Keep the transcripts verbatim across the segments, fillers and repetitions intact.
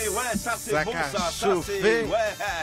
c'est ouais, ça c'est bon a ça, ça chauffé. c'est ouais,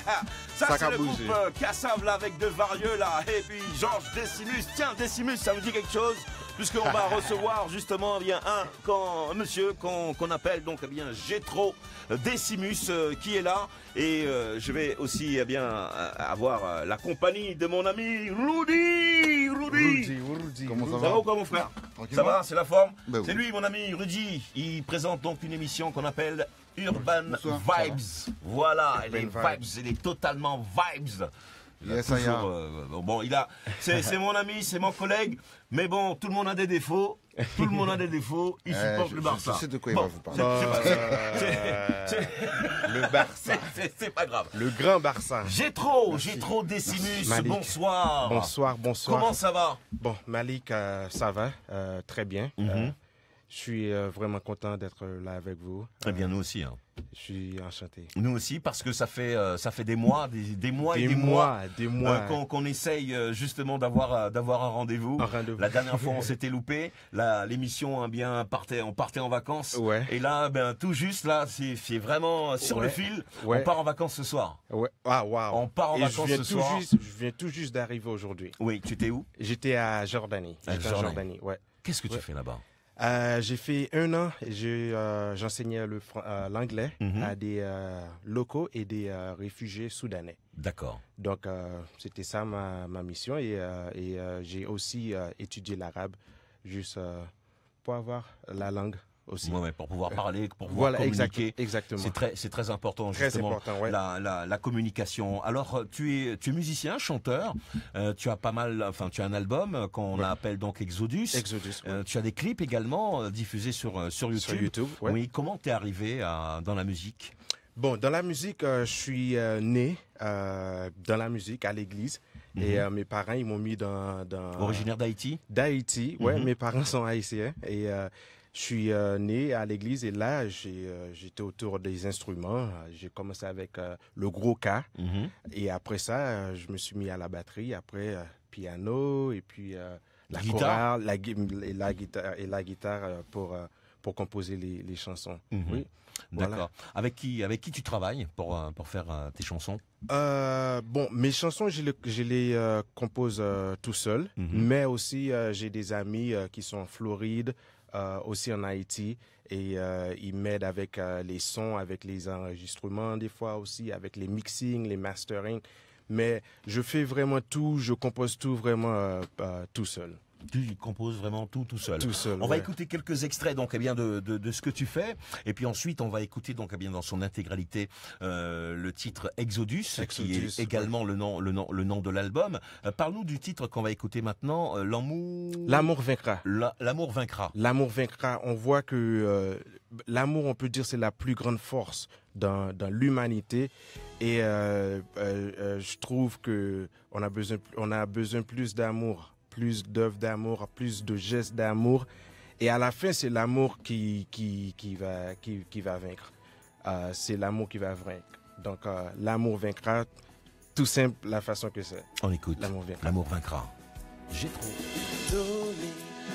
ça, Ça c'est a le bougé. groupe euh, Cassav là avec De Varieux là et puis Georges Decimus. Tiens, Decimus, ça me dit quelque chose puisqu'on va recevoir justement eh bien un, quand, un monsieur qu'on qu'on appelle donc eh bien Gétro Decimus euh, qui est là et euh, je vais aussi eh bien euh, avoir euh, la compagnie de mon ami Rudy. Rudy. Rudy, Rudy. Comment ça Ça va va ou quoi mon frère? Tranquillement. Ça va, c'est la forme. Ben C'est oui. lui mon ami Rudy. Il présente donc une émission qu'on appelle Urban Bonsoir, ça Vibes. Voilà, elle est Urban vibes, elle est totalement vibes. Il a Yes, I toujours, am. euh, bon, il a, c'est c'est mon ami, c'est mon collègue, mais bon, tout le monde a des défauts. Tout le monde a des défauts. Il Euh, supporte je- le je- Barça. je sais de quoi il Bon, va vous parler. c'est- c'est pas- c'est- c'est- Le Barça. c'est- c'est- C'est pas grave. Le grand Barça. Gétro, Gétro Decimus, Malik. bonsoir. Bonsoir, bonsoir. Comment ça va? Bon, Malik, euh, ça va, euh, très bien. Mhm. Euh, je suis euh, vraiment content d'être là avec vous. Eh bien, nous aussi. Hein. Je suis enchanté. Nous aussi, parce que ça fait, euh, ça fait des mois, des, des mois et Des des mois, mois, des euh, mois. qu'on qu'on essaye euh, justement d'avoir euh, d'avoir un rendez-vous. Un rendez-vous. La dernière fois, on s'était loupé. Là, l'émission, hein, bien, partait, on partait en vacances. Ouais. Et là, ben, tout juste, là, c'est c'est vraiment sur le Ouais. fil. Ouais. On part en vacances ce soir. Ouais. Ah, waouh. On part en Et vacances je viens ce tout soir. Juste, je viens tout juste d'arriver aujourd'hui. Oui, tu t'es où? J'étais à Jordanie. À J'étais en Jordanie. Jordanie, ouais. Qu'est-ce que tu Ouais. fais là-bas? Euh, j'ai fait un an et j'ai, euh, j'enseignais le fran- euh, l'anglais Mhm. à des euh, locaux et des euh, réfugiés soudanais. D'accord. Donc, euh, c'était ça ma, ma mission et, euh, et euh, j'ai aussi euh, étudié l'arabe juste euh, pour avoir la langue aussi. Ouais, ouais, pour pouvoir parler, pour pouvoir Voilà, exact- communiquer. exactement. C'est très, c'est très important, Très justement, important, ouais. la, la, la communication. Alors, euh, tu es, tu es musicien, chanteur. Euh, tu as pas mal, enfin, tu as un album euh, qu'on Ouais. appelle donc Exodus. Exodus, ouais. Euh, tu as des clips également euh, diffusés sur euh, sur YouTube. Sur YouTube, ouais. Oui. Comment t'es arrivé à, dans la musique? Bon, dans la musique, euh, je suis euh, né euh, dans la musique à l'église et euh, mes parents, ils m'ont mis dans... dans Originaire d'Haïti? D'Haïti, ouais, Mhm. mes parents sont haïtiens et euh, je suis euh, né à l'église et là, j'ai, euh, j'étais autour des instruments. J'ai commencé avec euh, le gros K Mhm. et après ça, euh, je me suis mis à la batterie, après euh, piano et puis euh, la Guitare? chorale, la, gui- et la guitare et la guitare euh, pour euh, pour composer les, les chansons. Mhm. Oui. D'accord. Voilà. Avec qui, avec qui tu travailles pour euh, pour faire euh, tes chansons? Euh, bon, mes chansons, je les, je les euh, compose euh, tout seul, Mhm. mais aussi euh, j'ai des amis euh, qui sont en Floride, euh, aussi en Haïti, et euh, ils m'aident avec euh, les sons, avec les enregistrements des fois aussi, avec les mixings, les mastering. Mais je fais vraiment tout, je compose tout vraiment euh, euh, tout seul. Tu composes vraiment tout tout seul. Tout seul, On va ouais. écouter quelques extraits donc eh bien de, de, de ce que tu fais et puis ensuite on va écouter donc eh bien dans son intégralité euh, le titre Exodus, qui Exodus, est également le nom le nom le nom de l'album. Euh, Parle-nous du titre qu'on va écouter maintenant, euh, l'amour L'amour vaincra. La- l'amour vaincra. L'amour vaincra. On voit que euh, l'amour, on peut dire, c'est la plus grande force dans, dans l'humanité. Et euh, euh, euh, je trouve que on a besoin, on a besoin plus d'amour, plus d'œuvres d'amour, plus de gestes d'amour. Et à la fin, c'est l'amour qui, qui, qui, va, qui, qui va vaincre. Euh, c'est l'amour qui va vaincre. Donc, euh, l'amour vaincra, tout simple, la façon que c'est. On écoute. L'amour vaincra. L'amour vaincra. J'ai trop. Donner,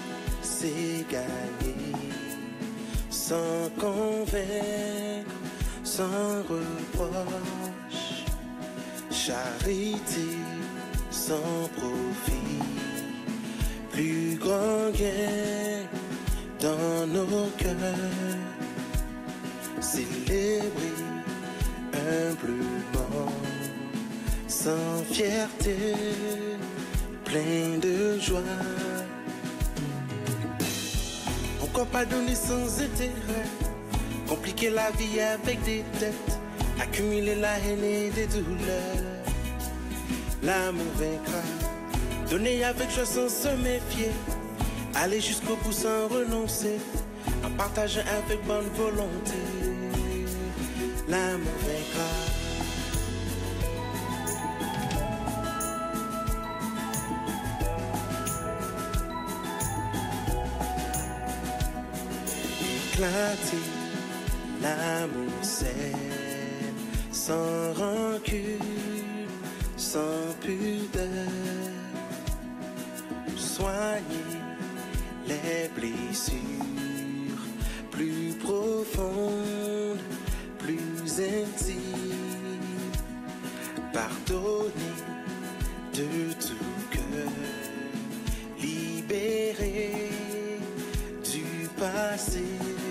c'est gagner, sans convaincre, sans reproche, charité, sans profit, plus grand gain dans nos cœurs, célébrer humblement, sans fierté, plein de joie. Pourquoi pas donner sans intérêt, compliquer la vie avec des dettes, accumuler la haine et des douleurs. L'amour vaincra, donner avec joie sans se méfier, aller jusqu'au bout sans renoncer, en partageant avec bonne volonté. L'amour vaincra. Éclater, l'amour c'est sans rancune, sans pudeur, soigner les blessures plus profondes, plus pardonner de tout cœur, libéré du passé.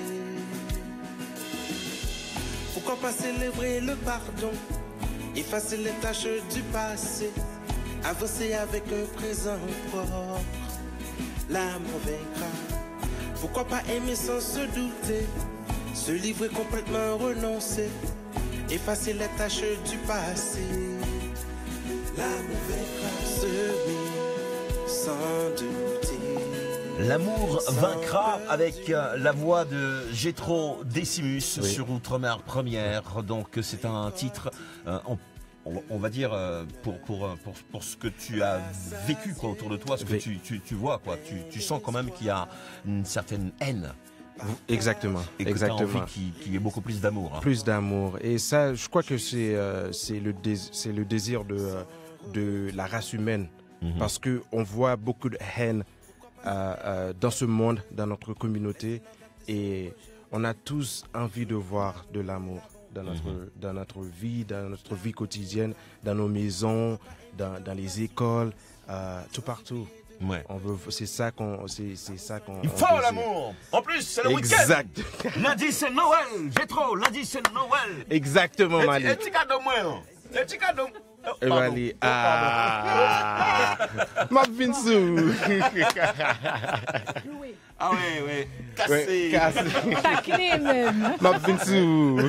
Pourquoi pas célébrer le pardon, effacer les tâches du passé, avancer avec un présent propre, l'amour vaincra. Pourquoi pas aimer sans se douter, se livrer complètement, renoncer, effacer les tâches du passé, l'amour vaincra, semer sans douter. L'amour vaincra avec euh, la voix de Gétro Décimus Oui. sur Outre-mer Première. Donc c'est un titre, euh, on, on- on va dire, euh, pour, pour, euh, pour, pour ce que tu as vécu quoi, autour de toi, ce que Oui. tu, tu, tu vois. Quoi. Tu, tu sens quand même qu'il y a une certaine haine Exactement, et que tu as exactement. envie qu'il qu'il y ait beaucoup plus d'amour. Hein. Plus d'amour. Et ça, je crois que c'est euh, c'est le, dés- c'est le désir de, euh, de la race humaine. Mhm. Parce qu'on voit beaucoup de haine euh, euh, dans ce monde, dans notre communauté. Et on a tous envie de voir de l'amour dans notre, Mhm. dans notre vie, dans notre vie quotidienne, dans nos maisons, dans, dans les écoles, euh, tout partout. Ouais. On veut, c'est ça qu'on, c'est, c'est ça qu'on. Il on faut désire. l'amour. En plus, c'est le week-end. Exact. Lundi, c'est Noël. Gétro, lundi, c'est Noël. Exactement, Et Malik. petit cadeau, moi. non. Et petit cadeau. Oh, Et pardon. Malik. Oh, pardon. Ah, ma Vinsou. Ah ouais, ouais. Cassé. Ouais, cassé. Taclé même. Ma Vinsou.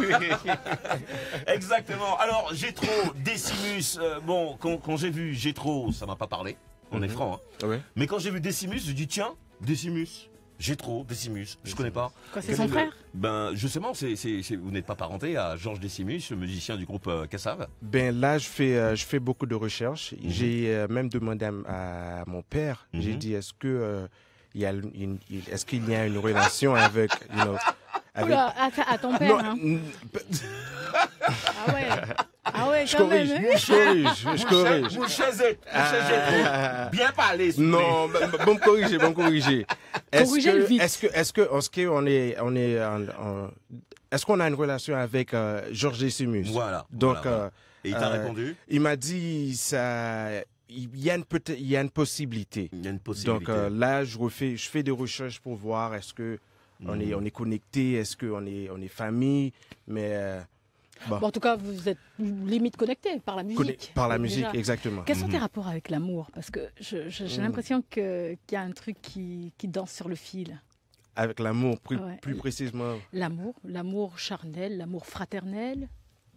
Exactement. Alors, Gétro, Décimus, euh, bon, quand, quand j'ai vu Gétro, ça m'a pas parlé. On est franc. Hein. Ouais. Mais quand j'ai vu Décimus, j'ai dit tiens, Décimus. Gétro, Décimus, je connais pas. Quoi, c'est Quel son est le- frère? Ben, justement, c'est, c'est, c'est- vous n'êtes pas parenté à Georges Décimus, le musicien du groupe euh, Kassav. Ben là, je fais, euh, je fais beaucoup de recherches. Mhm. J'ai euh, même demandé à, à mon père. J'ai Mhm. dit est-ce que euh, il y a une, il- est-ce qu'il y a une relation avec, you know, avec. Oula, à, ta- à ton père, Non, hein. n- Ah ouais. Ah ouais, je quand corrige, même. hein. je corrige, je corrige. Vous chaisez, Ah. bien parler. s'il vous plaît. Non, ben, ben, bon me corriger, bon me corriger. Est-ce Corrigez-le que, vite. est-ce que, est-ce que, est-ce qu'on est, on est, en- en- est-ce qu'on a une relation avec euh, Georges Décimus? Voilà. Donc, voilà, voilà. euh, Et il t'a euh, répondu il m'a dit ça, il y a une peut il y a une possibilité. il y a une possibilité. Donc euh, là, je refais, je fais des recherches pour voir est-ce que on Mhm. est, on est connecté, est-ce qu'on est, on est famille, mais euh, bon, Bon, en tout cas, vous êtes limite connecté par la musique. conne- par la musique, Déjà. exactement. Quels sont tes Mhm. rapports avec l'amour? Parce que je- je- j'ai Mhm. l'impression que- qu'il y a un truc qui, qui danse sur le fil. Avec l'amour, plus, Ouais. plus précisément. L'amour, l'amour charnel, l'amour fraternel.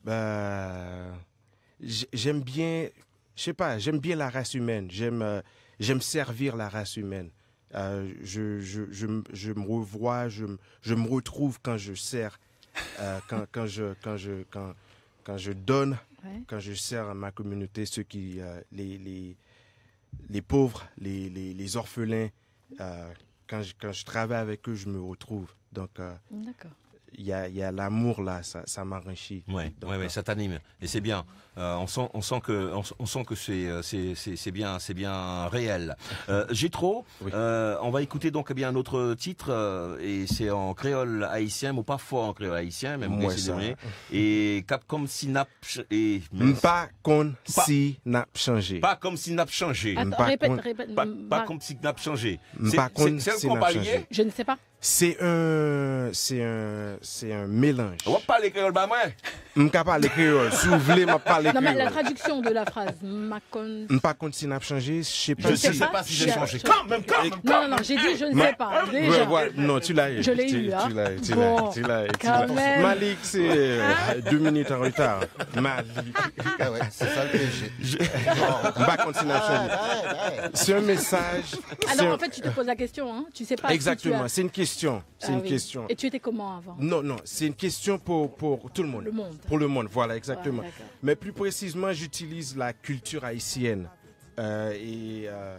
Bah, j- j'aime bien, je sais pas, j'aime bien la race humaine. J'aime, euh, j'aime servir la race humaine. Euh, je, je, je, m- je me revois, je, m- je me retrouve quand je sers, euh, quand, quand je, quand je, quand, quand je donne, Ouais. quand je sers à ma communauté, ceux qui, euh, les, les, les pauvres, les, les, les orphelins. euh, quand je, quand je travaille avec eux, je me retrouve. Donc, euh, D'accord. il y a, il y a l'amour là, ça, ça m'enrichit. Ouais, Donc, ouais, ouais, euh, ça t'anime et c'est bien. Euh, on sent, on sent que, on, on sent que c'est, euh, c'est, c'est, c'est bien, c'est bien réel. Euh, Gétro, Oui. euh, on va écouter donc eh bien un autre titre euh, et c'est en créole haïtien, ou pas fort en créole haïtien, même Moi, décidément. ça. Et cap comme si n'a et Pas qu'on Pas- si n'a changé. pas comme si n'a changé. Attends, Pas répète, con- répète. Pas, m- pas ma- comme si n'a changé. Pas C'est, comme c'est, c'est si le n'a compagnie. changé. Je ne sais pas. C'est un, c'est un, c'est un mélange. On va parler créole bah moi. Je ne peux pas parler créole. Si vous voulez, je parler Non, mais la créole. traduction de la phrase, Macon. Je pas contre si n'a changé. Je sais pas Je ne sais sais pas, pas si je- j'ai changé. je- Quand même, quand même, quand Non, même. non, non, j'ai dit je ne Mais- sais pas. Ouais, Déjà. ouais, non, tu l'as eu. Je l'ai Tu- eu, hein. Tu l'as eu, tu Bon, l'as eu, tu l'as eu, tu quand l'as eu. même. Malik, c'est euh, deux minutes en retard. Malik. Ah ouais, c'est ça le péché. Je ne pas contre si n'a changé. C'est un message. c'est Alors, un- en fait, tu te poses la question, hein. Tu sais pas. si tu Exactement, as- c'est une question. C'est Ah une oui. question. Et tu étais comment avant? Non, non, c'est une question pour, pour tout le monde. Le monde. Pour le monde, voilà, exactement. Ouais, d'accord. Mais plus précisément, j'utilise la culture haïtienne. Euh, et euh,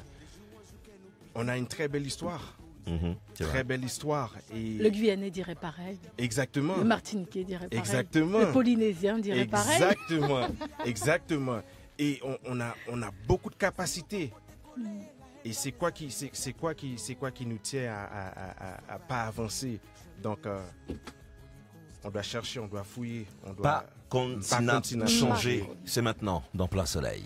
on a une très belle histoire. Mhm, c'est vrai. Très belle histoire. Et Le Guyanais dirait pareil. exactement. Le Martiniquais dirait pareil. Exactement. Le Polynésien dirait pareil. Exactement. Exactement. Et on, on a, on a beaucoup de capacités. Et c'est quoi qui, c'est, c'est quoi qui, c'est quoi qui nous tient à, à, à, à- à pas avancer. Donc, euh, on doit chercher, on doit fouiller, on doit Pas qu'on pas n'a continuer à changé. changer. C'est maintenant, dans Plein Soleil.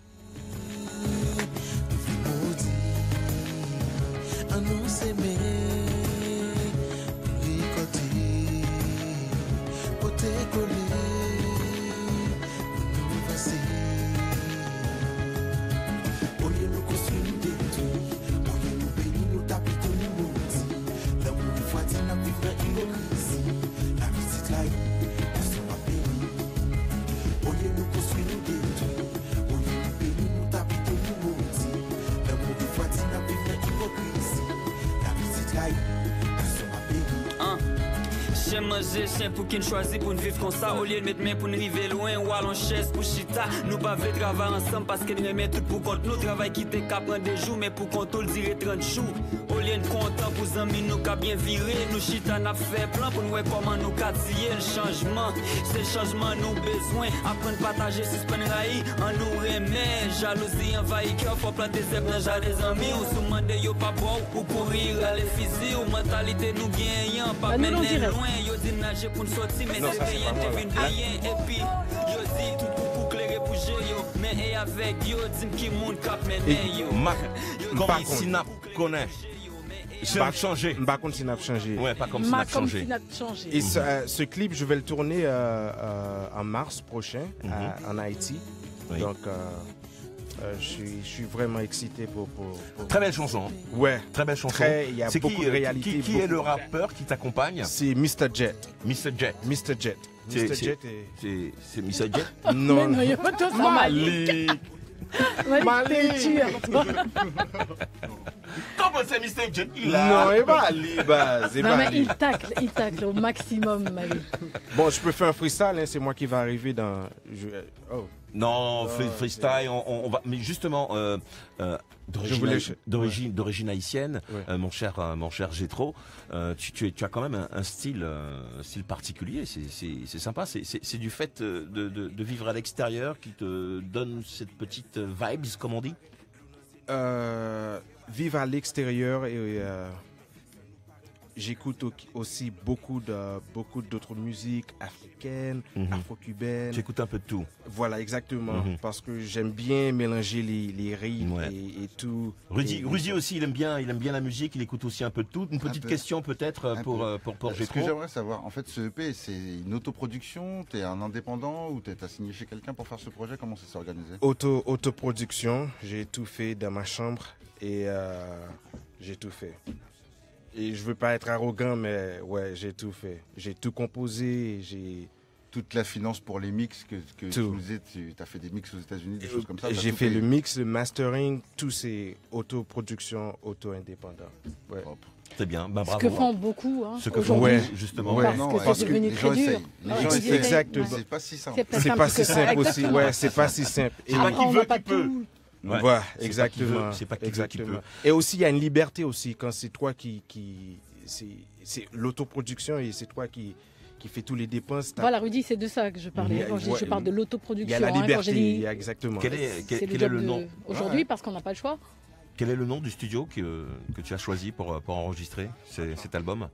À nous s'aimer, pour ricoter, pour t'écoller, pour nous passer. Au lieu de nous construire, nous détruire, au lieu de nous bénir, nous taper, nous maudire. L'amour, une fois dit, n'a plus de hypocrisie. La musique trahi, on sera béni. Au lieu de nous construire, nous détruire, au lieu de nous bénir, nous taper, nous maudire. L'amour, une fois dit, n'a plus de hypocrisie. Hein? J'aime manger chien pour qu'il choisit pour nous vivre comme ça. Au lieu de mettre main pour nous arriver loin ou à l'en chaise pour chita. Nous pas veut travailler ensemble parce que nous remet tout pour compte nous. Travail qui te cap prendre des jours mais pour compte on le dirait trente jours. Au lieu de content pour amis nous qu'a bien viré. Nous chita n'a fait plan pour nous voir comment nous quatiller le changement. C'est le changement nous besoin. Apprendre partager suspendre raï. En nous remet jalousie envahit cœur. Faut planter zèbre dans jardin des amis. Ou sous demander yo pas bon ou pour rire à les fusils. Ou mentalité nous gagnant. Pas mener loin. Yo dit nager pour nous sortir, mais c'est rien, t'es venu rien. Et puis, yo dit tout pour clairer pour gérer, yo. Mais et avec yo, dit qui monde cap mener, yo. Mac, comme Par Sinap connaît. C'est Pas- changé. Par contre, Sinap changé. Ouais, pas comme Ma Sinap comme changé. Sinap changé. Et ce, euh, ce clip, je vais le tourner euh, euh, en mars prochain à- en Haïti. Oui. Donc, euh, euh, je suis- je suis vraiment excité pour. pour, pour- Très belle chanson. Ouais. Très belle chanson. Très- il y a C'est beaucoup qui, de euh, réalité, Qui, qui beaucoup est le de- rappeur qui t'accompagne? C'est mister Jet. mister Jet. mister Jet. C'est- mister c'est- Jet est. C'est c'est mister Jet? Mais Non, non, il y a pas de ça, Malik. Malik. Malik, t'es dur, toi. Comment c'est mister Jet? Il Non, et pas Ali, bah, c'est Non, pas mais Ali. il tacle, il tacle au maximum, Malik. Bon, je peux faire un freestyle, hein, c'est moi qui va arriver dans. je- Oh. Non, Non, free- freestyle, on, on- on va. Mais justement, euh, euh, d'origine voulais- haï- d'origine d'origine haïtienne, Ouais. euh, mon cher euh, mon cher Gétro, euh, tu, tu, es- tu as quand même un, un style euh, un style particulier. C'est c'est c'est sympa. C'est c'est c'est du fait euh, de, de de vivre à l'extérieur qui te donne cette petite euh, vibes, comme on dit. Euh, vivre à l'extérieur et euh, j'écoute au- aussi beaucoup de beaucoup d'autres musiques africaines, Mhm. afro-cubaines. J'écoute un peu de tout. Voilà, exactement. Mhm. Parce que j'aime bien mélanger les, les rythmes Ouais. et, et tout. Rudy, Et- Rudy aussi, il aime bien, il aime bien la musique, il écoute aussi un peu de tout. Une petite peu. question peut-être euh, Un pour, peu. euh, pour pour Ce que Gétro. j'aimerais savoir, en fait, ce E P, c'est une autoproduction, t'es un indépendant ou t'es t'as signé chez quelqu'un pour faire ce projet? Comment ça s'est organisé? Auto, autoproduction, j'ai tout fait dans ma chambre et euh, j'ai tout fait. Et je veux pas être arrogant, mais ouais, j'ai tout fait. J'ai tout composé, j'ai Toute la finance pour les mix que, que tu Tout. nous disais, tu as fait des mix aux États-Unis, des choses comme ça. t'as j'ai tout fait payé. le mix, le mastering, tout c'est autoproduction, auto-indépendant. Ouais. Propre. C'est bien, ben Ce bravo. que font beaucoup hein, Ce que font aujourd'hui. Ouais. justement. Ouais. Parce Non, que ouais, c'est parce devenu les très gens dur. essayent. Les Ouais, gens ils essayent. Exactement. mais C'est pas si simple. C'est pas C'est simple pas que si ça. simple aussi. Exactement. Ouais, c'est pas si simple. Et C'est pas Après, qui on veut n'a pas qui peut. tout. Ouais. voilà, C'est pas qui exactement. veut, c'est pas qui veut qui exactement. peut. Et aussi, il y a une liberté aussi quand c'est toi qui, qui c'est, c'est l'autoproduction et c'est toi qui, qui fait tous les dépenses. t'as- Voilà, Rudy, c'est de ça que je parlais. Il y a- Quand je, dis- je ouais, parle de il l'autoproduction. Il y a la hein, quand liberté, j'ai dit- il y a exactement. Quel est, quel, c'est le quel est job le de- nom aujourd'hui Ouais. parce qu'on n'a pas le choix. Quel est le nom du studio que, que tu as choisi pour, pour enregistrer ces- cet album?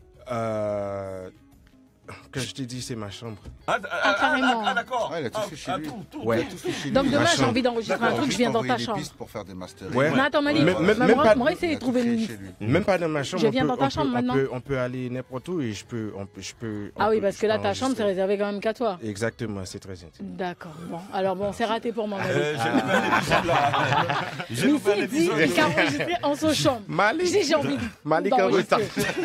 Euh, que je t'ai dit, c'est ma chambre. Ah, Ah, carrément. d'accord. Ouais, il a tout fait chez lui. tout, tout. Ouais. Il a tout fait chez Donc lui. demain, Ma j'ai chambre. envie d'enregistrer un D'accord, truc, je juste viens dans envoyer ta des chambre. pistes pour faire des masters. Ouais. Mais attends, Malik, Même- même- mais même moi, pas- moi, essayer Il de a trouver tout fait une. chez lui. Même pas dans ma chambre. Je on viens peut- dans ta on chambre peut- on maintenant. peut- On peut aller n'importe où et je peux. on peut- je peux on Ah oui, peut- parce je que là, peux ta chambre, c'est enregistrer. réservé quand même qu'à toi. Exactement, c'est très intime. D'accord. Bon, alors bon, c'est raté pour moi, Malik. Euh, J'ai loupé un épisode là. J'ai Mais loupé un c'est dit épisode. qu'enregistrer en sa chambre. Malik, J'ai j'ai envie Malik en d'enregistrer. retard.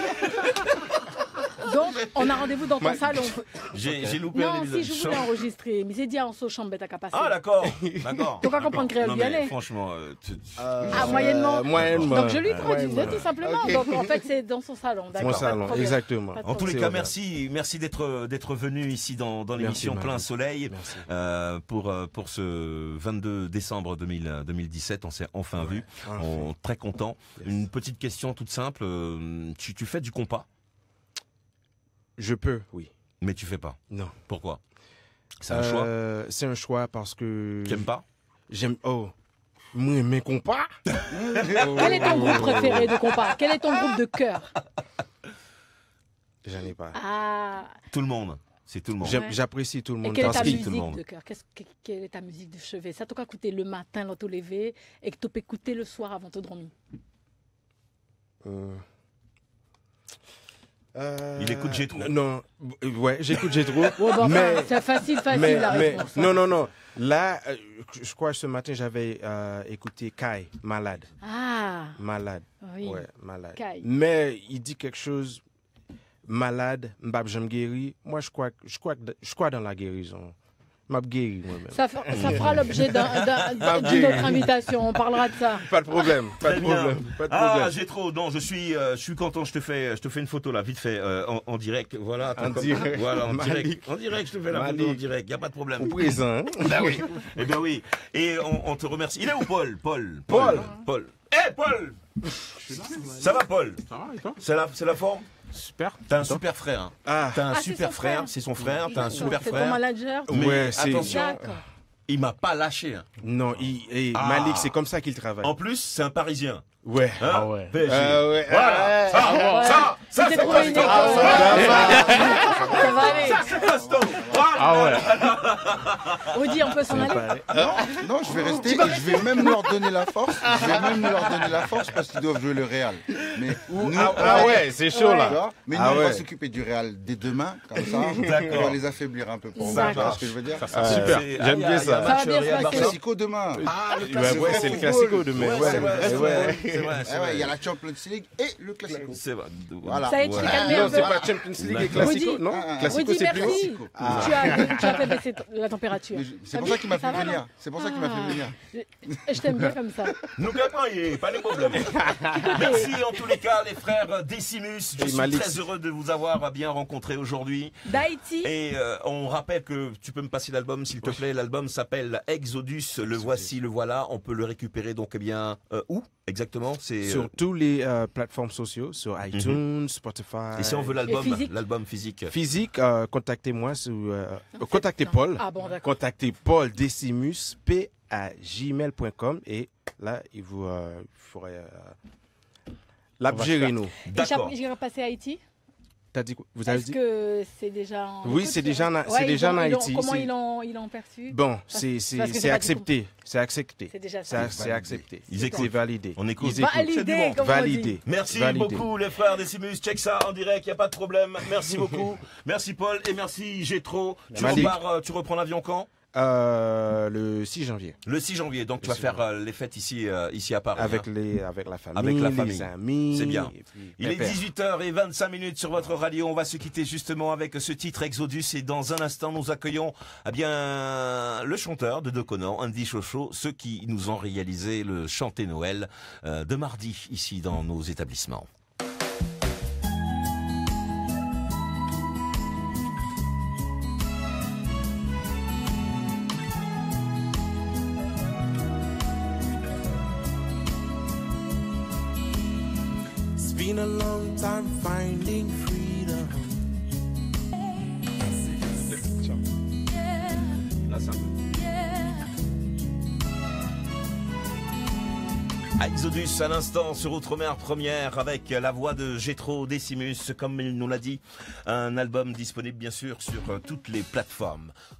Donc, on a rendez-vous dans ton Ma- salon. J'ai j'ai loupé un Non, épisode. si je voulais enregistrer, mais c'est dit en sa chambre, bête à capacité. Ah d'accord, d'accord. Faut pas comprendre créole Non, mais lyonnais. franchement, euh, tu- tu- Ah, moyennement. Euh, moyennement. Donc, je lui traduisais Moyennement. tout simplement. Ok. Donc, en fait, c'est dans son salon. Mon D'accord. pas de salon, problème. exactement. Pas de En tous les C'est cas, vrai. merci, merci d'être d'être venu ici dans, dans l'émission Merci, Plein Malik. Soleil Merci. euh, pour euh, pour ce vingt-deux décembre deux mille dix-sept. On s'est enfin vu, Enfin. on très content. Yes. Une petite question toute simple. euh, Tu, tu fais du compas, Je peux, oui. mais tu fais pas. Non. Pourquoi? C'est un choix. Euh, C'est un choix parce que. Tu aimes pas? J'aime. Oh. Moi, mes compas. Quel est ton groupe préféré de compas? Quel est ton groupe de cœur? J'en ai pas. Ah. Tout le monde. C'est tout le monde. J'aime- Ouais. J'apprécie tout le Et monde. quelle est parce ta que- Tranquille, tout le musique monde. de cœur? Qu'est-ce que- Quelle est ta musique de chevet? Ça t'a écouter le matin, là, te lever, et que tu peux écouter le soir avant de dormir. Euh, euh, Il écoute Gétro. Non, euh, ouais, j'écoute Gétro. Ouais, bon, mais, enfin, c'est facile, facile mais, la mais- réponse. hein. non, non, non. Là, euh, je crois que ce matin, j'avais euh, écouté Kai, Malade. Ah, Malade. oui. Ouais, malade. Kai. Mais il dit quelque chose, malade, m'bab j'aime guéri. Moi, je crois, que- je crois, que- je crois dans la guérison. M'a guéri moi-même. Ça, fa- ça fera l'objet d'un- d'un- M'a d'une guéri. autre invitation. On parlera de ça. Pas de problème, pas de Très bien. problème, pas de Ah, problème. Gétro, non, je suis, euh, je suis content. Je te fais, je te fais une photo là, vite fait, euh, en, en direct. Voilà, En comme- direct. Voilà, en Malik. direct. En direct, je te fais la photo Malik. en direct. Y a pas de problème. Au présent. hein. Ben oui. Eh ben oui. Et on, on te remercie. Il est où Paul Paul. Paul. Paul. Eh Paul. Ça va Paul? Ça va, et toi? C'est la, c'est la forme? Super. T'as un super frère. Hein. Ah, T'as un Ah, c'est super son frère. frère. C'est son frère. T'as un super C'est ton frère. manager. Mais Ouais, c'est- attention, D'accord. il m'a pas lâché. Hein. non, il, et Ah. Malik, c'est comme ça qu'il travaille. En plus, c'est un Parisien. Ouais. Hein Ah ouais. P S G. Ah ouais. Voilà. Ah, Ça, Ouais. ça, ça, J'ai c'est trouvé une costaud. école. Ça va aller. Ça, c'est costaud. Voilà. Ah ouais. Audi, on peut s'en aller. Pareil. Non, non, je vais rester et je vais même leur donner la force. Je vais même leur donner la force parce qu'ils doivent jouer le Real. Mais nous, ah, on ah va- ouais, c'est chaud tu là. vois, mais nous, Ah on va ouais. s'occuper du Real dès demain, comme ça. D'accord. On va les affaiblir un peu pour Ça voir. Tu vois marche. ce que je veux dire? Ah, Super. C'est- J'aime ah, y a- bien y a ça. un Ça va match bien se Real passer. Barça. Classico demain. Ah, le Ouais, classico. ouais, c'est le classico demain. Ouais, Ouais, c'est vrai, c'est ouais. vrai, c'est vrai, c'est Ah ouais, il y a vrai. la Champions League et le Classico. C'est vrai. Voilà. Ça y est, tu t'es Voilà. calmé Non, un c'est peu. pas Champions League et D'accord. Classico, Rudy. non Ah, ah. Classico, Rudy, c'est plus haut. merci. Classico. Tu, as, tu as fait baisser la température. Mais je- C'est Ça pour va ça qu'il m'a Ça fait va, venir. non C'est pour ça qu'il m'a fait venir. Je, je t'aime bien comme ça. Nous gagnons, pas de problème. Merci en tous les cas, les frères Decimus. Je Et suis Malik. très heureux de vous avoir bien rencontrés aujourd'hui. D'Haïti. Et euh, on rappelle que tu peux me passer l'album, s'il te plaît. L'album s'appelle Exodus. Le voici, le voilà. On peut le récupérer donc eh bien euh, où exactement? C'est euh, Sur tous les euh, plateformes sociaux, sur iTunes, Spotify. et si on veut l'album, Et physique l'album physique. Physique, euh, contactez-moi sur. euh, contactez Paul. Ah bon, d'accord. Contactez Paul Decimus, p à gmail point com et là, il vous euh, ferait. Euh, la On va gérer faire. nous. D'accord. J'irai passer à Haïti. T'as dit quoi? Vous avez Est-ce dit? que c'est déjà en Oui, écoute, c'est déjà en- ouais, c'est ils déjà ont- en ils ont- Haïti, Comment c'est- ils l'ont ils l'ont perçu? Bon, c'est c'est- parce que j'ai c'est pas accepté. C'est accepté. C'est déjà C'est ça. c'est accepté. Ils C'est écoutent. validé. On écoute. Ils écoutent. C'est du Validé, bon. comme on dit. Validé. Merci Validé. beaucoup les frères Decimus, check ça en direct, il n'y a pas de problème. Merci beaucoup. Merci Paul et merci Gétro. Tu, Malik. repars, euh, tu reprends l'avion quand? Euh, le six janvier. Le six janvier, donc tu Le vas six faire euh, les fêtes ici, euh, ici à Paris. Avec, hein. les, avec la famille, Avec la famille. les amis. C'est bien. et puis Il est pépère. dix-huit heures vingt-cinq minutes sur votre radio. On va se quitter justement avec ce titre Exodus. Et dans un instant, nous accueillons eh bien, le chanteur de Deconan, Andy Chocho, ceux qui nous ont réalisé le chanté Noël euh, de mardi ici dans nos établissements. It's been a long time finding freedom. Exodus à l'instant sur Outre-mer Première avec la voix de Gétro Decimus, comme il nous l'a dit, un album disponible bien sûr sur euh, toutes les plateformes.